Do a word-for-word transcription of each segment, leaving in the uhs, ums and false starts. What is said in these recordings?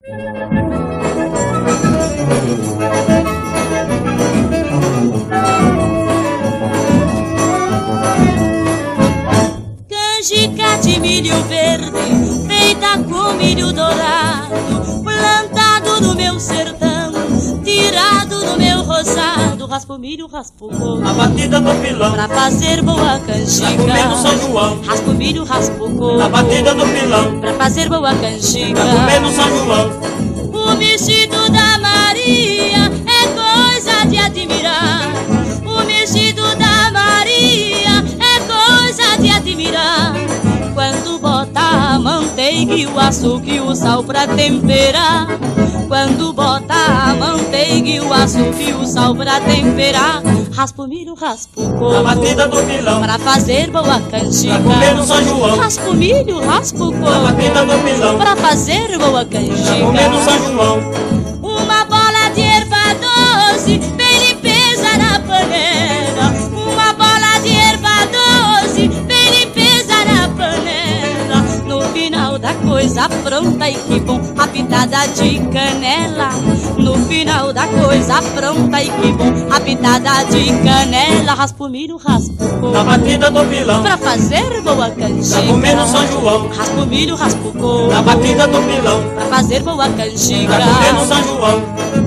Canjica de milho verde, feita com milho dourado, plantado no meu sertão, tirado do meu roçado. Raspo milho, raspo coco, na batida do pilão, pra fazer boa canjica. Comendo São João, raspo milho, raspo coco, na batida do pilão, pra fazer boa canjica. Comendo São João. O vestido da Maria é coisa de admirar. O vestido da Maria é coisa de admirar. Quando bota a manteiga e o açúcar e o sal pra temperar. Quando bota a manteiga e o açúcar e o sal pra temperar. Raspo milho, raspo coco, na batida do pilão, pra fazer boa canjica. Comendo São João. Raspo milho, raspo coco, na batida do pilão, pra fazer boa canjica. Comendo São João. Uma bola de erva doce, bem limpeza na panela. Uma bola de erva doce, bem limpeza na panela. No final da coisa pronta, e que bom, a pitada de canela. No final da coisa pronta, e que bom, a pitada de canela. Raspo milho, raspo coco, na batida do pilão, pra fazer boa canjica. Comendo São João. Raspo milho, raspo coco, na batida do pilão, pra fazer boa canjica. Comendo São João.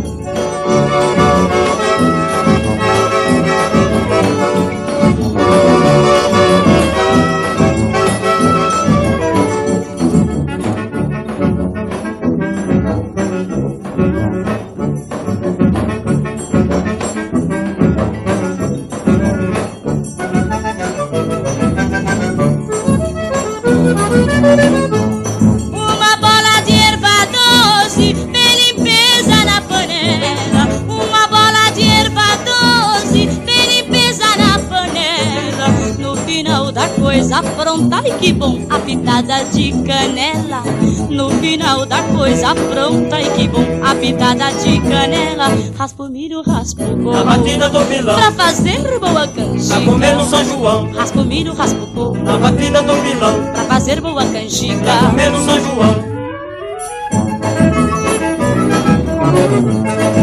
Uma bola de erva doce, bem limpeza na panela. Uma bola de erva doce, bem limpeza na panela. No final da coisa pronta, ai que bom, a pitada de canela. No final da coisa pronta, ai que bom, a pitada de canela. Raspo milho, raspo coco, na batida do pilão, pra fazer boa canjica. Comendo São João. Raspo milho, raspo coco, na batida do pilão, pra fazer boa canjica. Comendo São João.